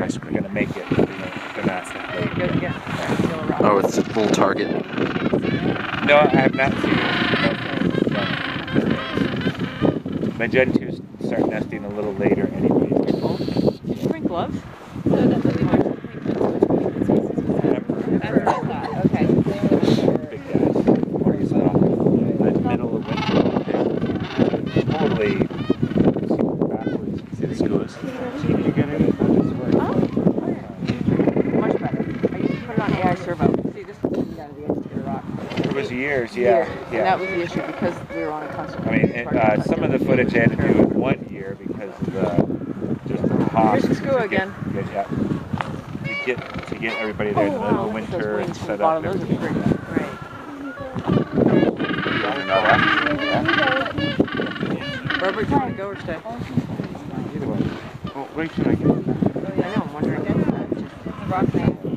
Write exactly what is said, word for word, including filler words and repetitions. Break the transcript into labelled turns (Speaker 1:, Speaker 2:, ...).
Speaker 1: mice are going to make it domestically.
Speaker 2: Good, yeah.
Speaker 3: Oh, it's a full target.
Speaker 1: No, I have not seen it. My Gentoos start nesting a little later anyway.
Speaker 2: Did you bring gloves?
Speaker 4: So that was the okay.
Speaker 1: Big guys. Or he's not. In the middle of winter, they're totally backwards. See the schools? See if you get any photos for it.
Speaker 2: Much better. I used to put it on A I servo. See, this is down to the edge of the rock.
Speaker 1: It was years, yeah.
Speaker 2: Years.
Speaker 1: yeah.
Speaker 2: And that was the issue because we were on a constant.
Speaker 1: I mean, it, uh, some of the footage I had to do in one year because of the just the cost.
Speaker 2: Here's the screw
Speaker 1: to
Speaker 2: again.
Speaker 1: Get, get, yeah, to get to get everybody there in the middle of winter and set up.
Speaker 2: Those are
Speaker 1: everything.
Speaker 2: pretty. Right. Robert, do you want to go or stay?
Speaker 1: Either way. Well, wait till I get.
Speaker 2: I know, I'm wondering. Rock thing.